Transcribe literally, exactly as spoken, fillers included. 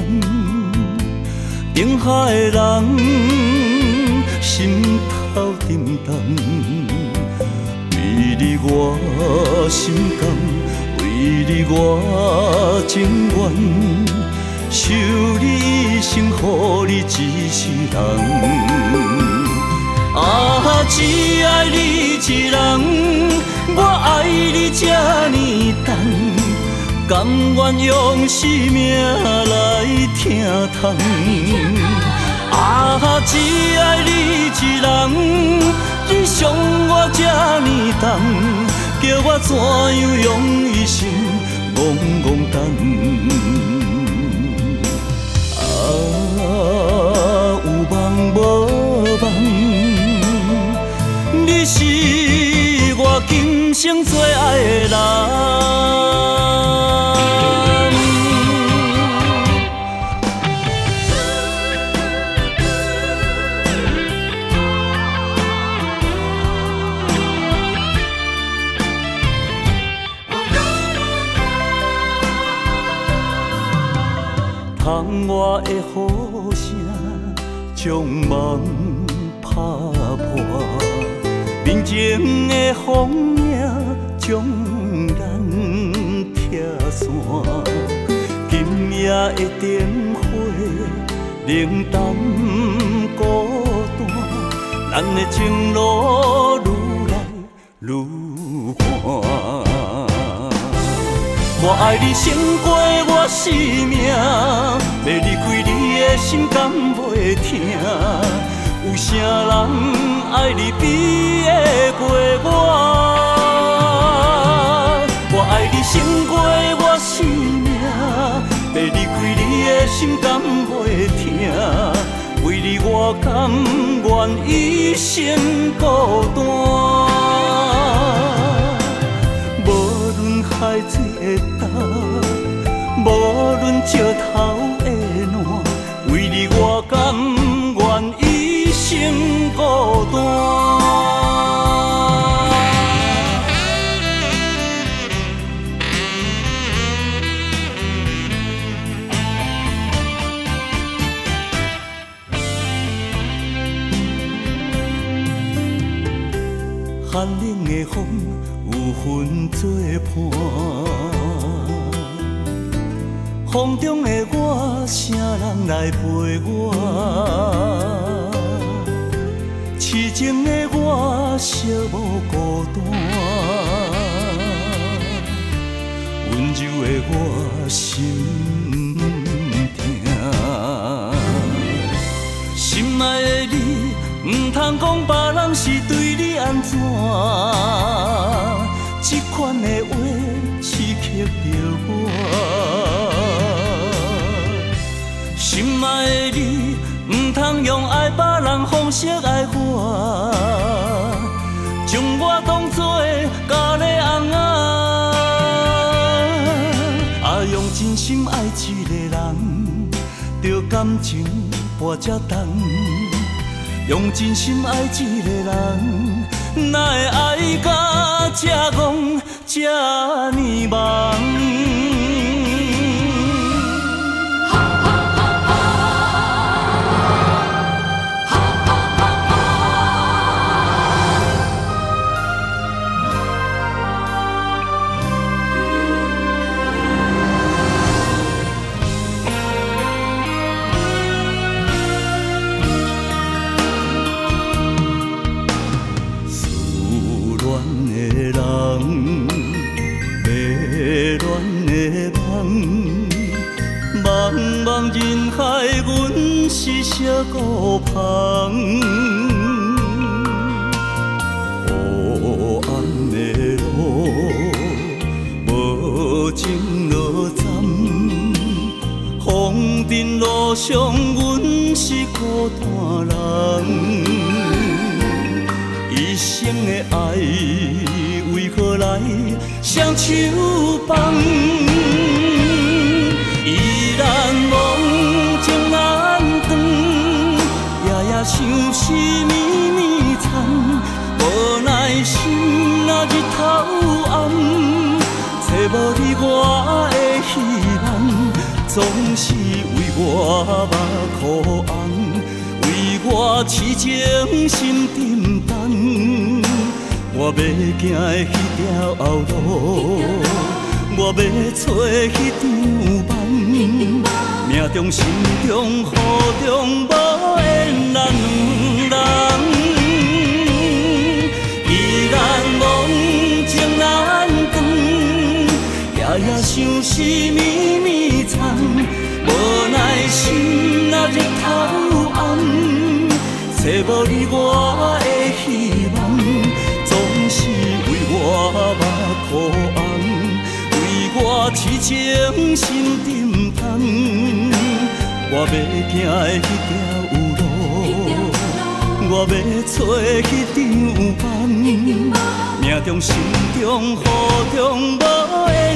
宁夏的人心头沉重，为你我心甘，为你我情愿，守你一生，予你一世人。啊，只爱你一人，我爱你这呢重。 甘愿用生命来疼痛，啊，只爱你一人，你伤我这呢重，叫我怎样用一生戆戆等？啊，有梦无梦，你是我今生最爱的人。 窗外的雨声将梦拍破，面前的风影将咱拆散。今夜的灯火冷淡孤单，咱的情路愈来愈寒。 我爱你胜过我生命，要离开你的心敢袂疼？有啥人爱你比会过我？我爱你胜过我生命，要离开你的心敢袂疼？为你我甘愿一生孤单。 海水的干，无论石头的烂，为你我甘愿一生孤单。寒冷的风。 有份做伴，风中的我，啥人来陪我？痴情的我，寂寞孤单。温柔的我，心痛。心爱的你，唔通讲别人是对你安怎？ 这款的话刺激着我，心爱的你，唔通用爱别人方式爱我，将我当作假的翁仔，啊，用真心爱一个人，着感情跋这重，用真心爱一个人，哪会爱到这戆这呢忙？ 茫茫人海，阮是小孤芳。黑暗的路，无情落站。风尘路上，阮是孤单人。一生的爱，为何来双手放？ 依然梦情难断，夜夜想思绵绵缠，无奈心若日头暗，找无你我的希望， 总是为我目眶红，为我痴情心沉重。我要行的迄条后路，我要找迄场梦，命中心中雨中无缘咱两人。依然梦情难断，夜夜想思绵绵藏，无奈心若日头暗，找无你我的希望，总是为我目眶红，为我痴情心沉重。我要行的迄条有路，我要找迄场梦，命中心中雨中无缘。